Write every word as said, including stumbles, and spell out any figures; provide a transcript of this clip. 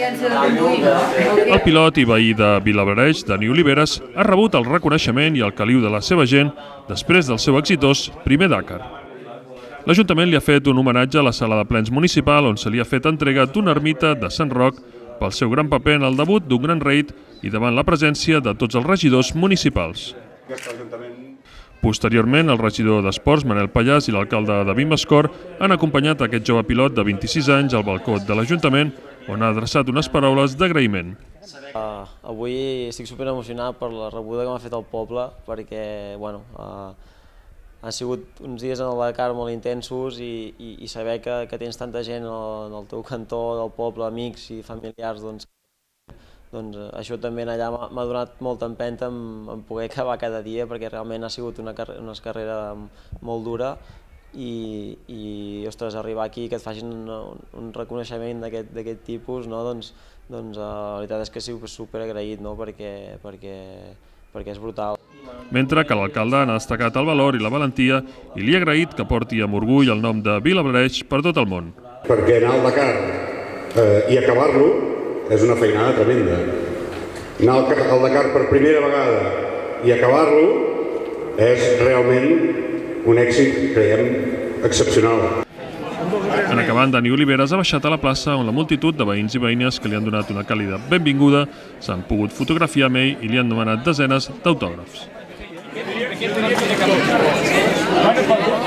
El pilot i veí de Vilablareix, Dani Oliveres, ha rebut el reconeixement i el caliu de la seva gent després del seu exitós primer Dakar. L'Ajuntament li ha fet un homenatge a la sala de plens municipal on se li ha fet entrega d'una ermita de Sant Roc pel seu gran paper en el debut d'un gran raid i davant la presència de tots els regidors municipals. Posteriorment, el regidor d'Esports, Manel Pallàs, i l'alcalde David Mascor han acompanyat aquest jove pilot de vint-i-sis anys al balcó de l'Ajuntament, on ha adreçat unes paraules d'agraïment. Uh, avui estic super emocionat per la rebuda que m'ha fet el poble, perquè bueno, uh, han sigut uns dies en el Dakar molt intensos i, i, i saber que, que tens tanta gent en el teu cantó, del poble, amics i familiars, doncs, doncs això també allà m'ha donat molta empenta en, en poder acabar cada dia, perquè realment ha sigut una, carre una carrera molt dura i, i ostres, arribar aquí que et facin un, un reconeixement d'aquest tipus, no? doncs, doncs uh, la veritat és que estic super agraït, no? perquè, perquè, perquè és brutal. Mentre que l'alcalde n'ha destacat el valor i la valentia i li ha agraït que porti amb orgull el nom de Vilablareix per tot el món. Perquè anar al Dakar eh, i acabar-lo és una feinada tremenda. Anar al Dakar per primera vegada i acabar-lo és realment un èxit, creiem, excepcional. En acabant, Dani Oliveres ha baixat a la plaça on la multitud de veïns i veïnes que li han donat una càlida benvinguda s'han pogut fotografiar amb ell i li han demanat desenes d'autògrafs.